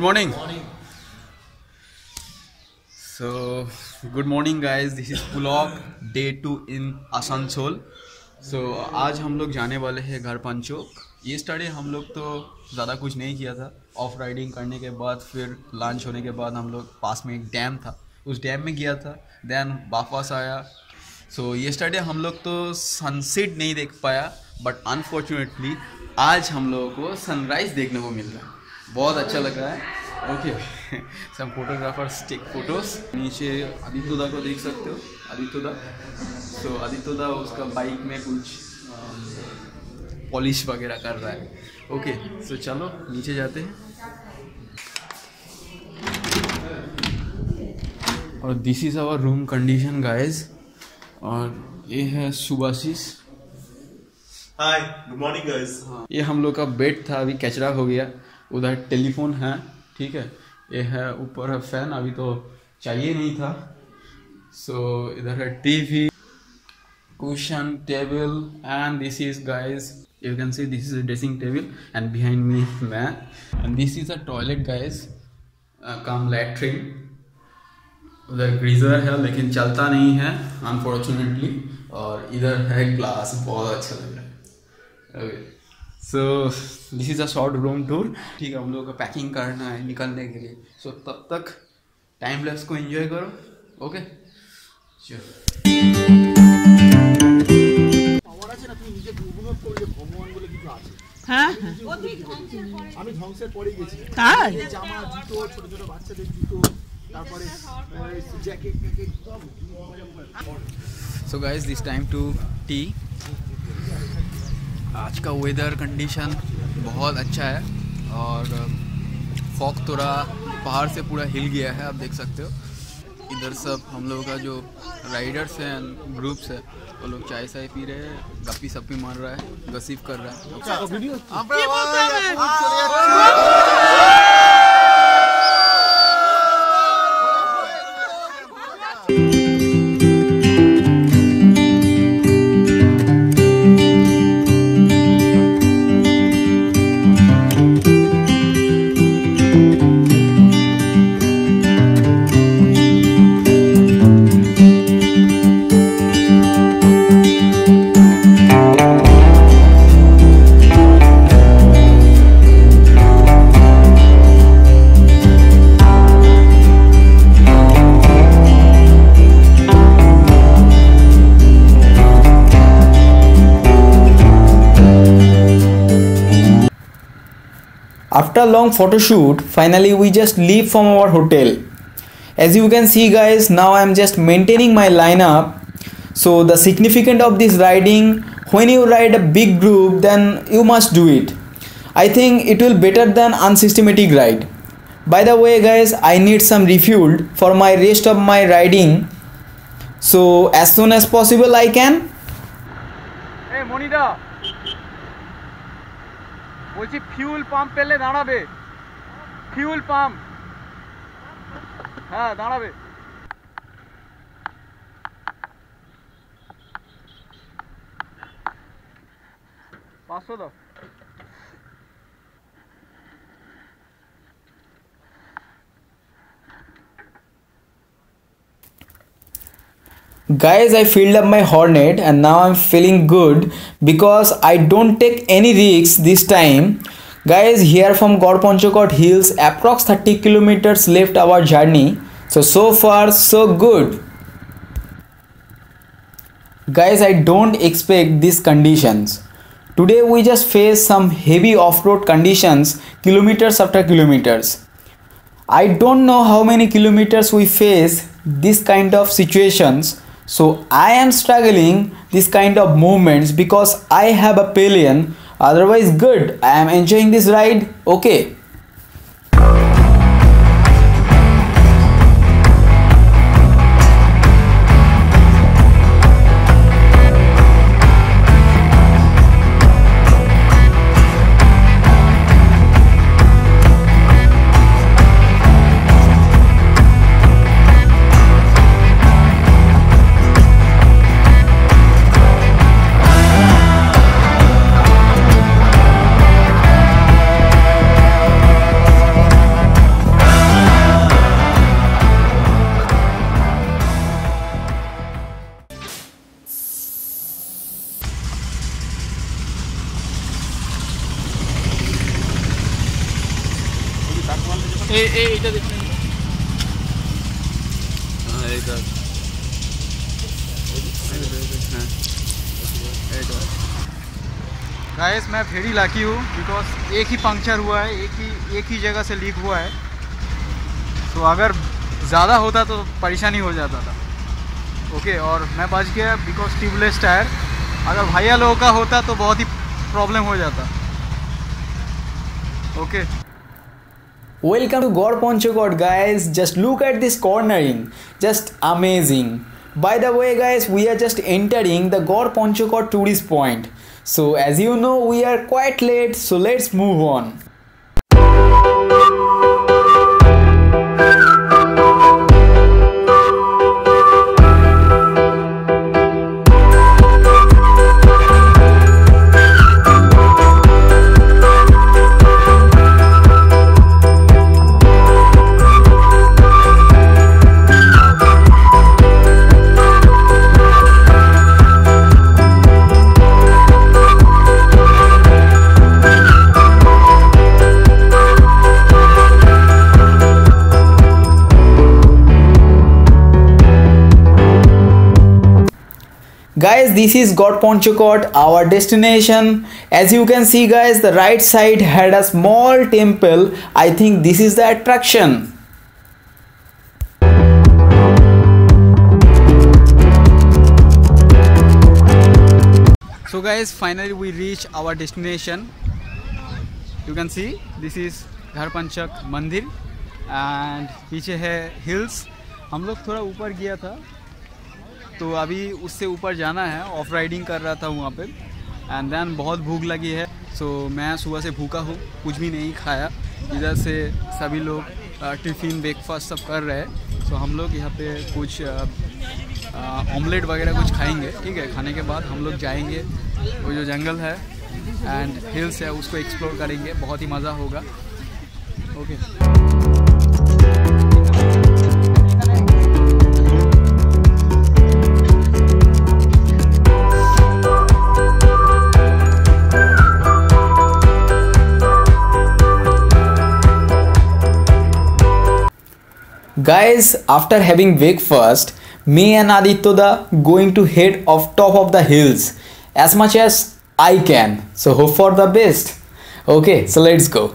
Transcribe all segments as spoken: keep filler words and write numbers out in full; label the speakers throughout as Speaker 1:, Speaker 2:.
Speaker 1: morning. So, good morning guys. This is vlog day two in Asansol. So, आज हम लोग जाने वाले हैं घर पंचोक. ये स्टडी हम लोग तो ज़्यादा कुछ नहीं किया था. ऑफ राइडिंग करने के बाद फिर लंच होने के बाद हम लोग पास में एक डैम था, उस डैम में गया था. देन वापस आया. सो ये स्टडी हम लोग तो सनसेट नहीं देख पाया, बट अनफॉर्चुनेटली आज हम लोगों को सनराइज़ देखने को मिल रहा है. बहुत अच्छा लग रहा है. Okay, some photographers take photos. नीचे आदित्य को देख सकते हो. आदित्य सो आदित्य उसका बाइक में कुछ पॉलिश वगैरह कर रहा है. ओके, सो चलो नीचे जाते हैं. और this is our room condition guys. और ये है Subhashish.
Speaker 2: Hi, good morning guys.
Speaker 1: ये हम लोग का बेड था, अभी कचरा हो गया. उधर टेलीफोन है, ठीक है. ये है ऊपर है फैन, अभी तो चाहिए नहीं था. सो so, इधर है TV, cushion, table and this is guys you can see this is a dressing table and behind me मैं. And this is a toilet guys cum latrine. उधर ग्रीजर है लेकिन चलता नहीं है अनफॉर्चुनेटली. और इधर है ग्लास. बहुत अच्छा लग रहा है. Okay, so this is a short room tour. ठीक है, हम लोगों को पैकिंग करना है निकलने के लिए. सो so, तब तक टाइम लैप्स को एंजॉय करो. ओके
Speaker 3: হ্যাঁ
Speaker 2: আমি ধ্বংসের পরে গেছি.
Speaker 3: তাই
Speaker 2: জামা, জুতো, ছোট ছোট বাচ্চাদের জুতো, তারপরে জ্যাকেট প্যাকেট সব.
Speaker 1: So guys this time to tea. आज का वेदर कंडीशन बहुत अच्छा है और फॉग थोड़ा पहाड़ से पूरा हिल गया है, आप देख सकते हो. इधर सब हम लोगों का जो राइडर्स हैं, ग्रुप्स है, वो लोग चाय चाय पी रहे हैं, गप्पी सप्पी मार रहा है, गसीफ कर रहा है.
Speaker 4: After a long photo shoot, finally we just leave from our hotel. As you can see guys, now I am just maintaining my lineup. So the significance of this riding, when you ride a big group, then you must do it. I think it will better than unsystematic ride. By the way guys, I need some refuel for my rest of my riding. So as soon as possible I can.
Speaker 1: Hey Monida, বলছি fuel pump পেলে দাঁড়াবে. Fuel pump, হ্যাঁ দাঁড়াবে. পাঁচশো দাও.
Speaker 4: Guys, I filled up my Hornet and now I'm feeling good because I don't take any risks this time. Guys, here from Gorpanchokot Hills, approx thirty kilometers left our journey. So, so far so good. Guys, I don't expect these conditions. Today we just face some heavy off-road conditions kilometers after kilometers. I don't know how many kilometers we face this kind of situations. So I am struggling this kind of movements because I have a pillion. Otherwise good, I am enjoying this ride. Okay.
Speaker 1: ए ए এটা দেখুন হ্যাঁ এটা guys मैं फेरी Laki हूँ because एक ही puncture हुआ है, एक ही एक ही जगह से लीक हुआ है। तो अगर ज़्यादा होता तो परेशानी हो जाता था। ओके, और मैं बच गया बिकॉज ट्यूबलेस टायर। अगर भैया लोगों का होता तो बहुत ही प्रॉब्लम हो जाता। Okay,
Speaker 4: Welcome to God Panchakot guys. Just look at this cornering, just amazing. By the way guys, we are just entering the God Panchakot tourist point. So as you know, we are quite late, so let's move on. Guys, this is God Panchakot, our destination. As you can see guys, the right side had a small temple. I think this is the attraction.
Speaker 1: So guys, finally we reach our destination. You can see this is Gharpanchak mandir and पीछे है hills. हम लोग थोड़ा ऊपर गया था तो अभी उससे ऊपर जाना है। ऑफ राइडिंग कर रहा था वहाँ पे एंड देन बहुत भूख लगी है। सो so, मैं सुबह से भूखा हूँ, कुछ भी नहीं खाया। इधर से सभी लोग टिफ़िन ब्रेकफास्ट सब कर रहे हैं। सो so, हम लोग यहाँ पे कुछ ऑमलेट वगैरह कुछ खाएंगे। ठीक है, खाने के बाद हम लोग जाएंगे वो जो जंगल है एंड हिल्स है उसको एक्सप्लोर करेंगे। बहुत ही मज़ा होगा। Okay okay.
Speaker 4: Guys, after having breakfast, me and Aditya going to head off top of the hills as much as I can. So hope for the best. Okay, so let's go.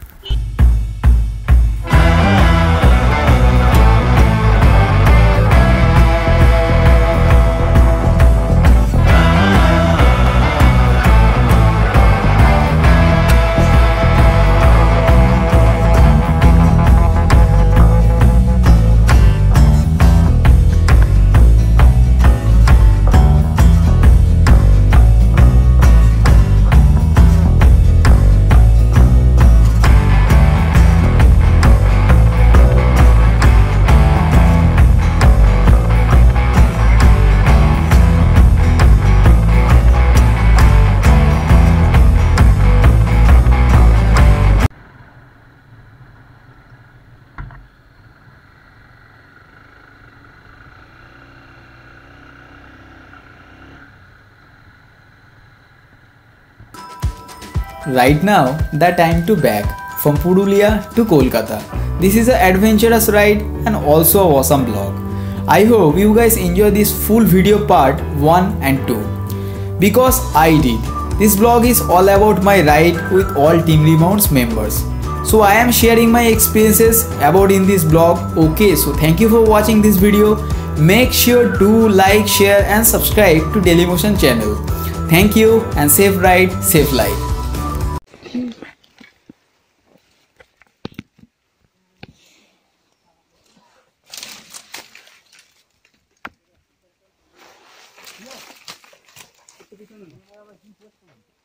Speaker 4: Right now, the time to back from Purulia to Kolkata. This is an adventurous ride and also a awesome vlog. I hope you guys enjoy this full video part one and two. Because I did. This vlog is all about my ride with all Team Remounts members. So I am sharing my experiences about in this vlog. Okay, so thank you for watching this video. Make sure to like, share and subscribe to Dailymotion channel. Thank you and safe ride, safe life.
Speaker 2: Yeah.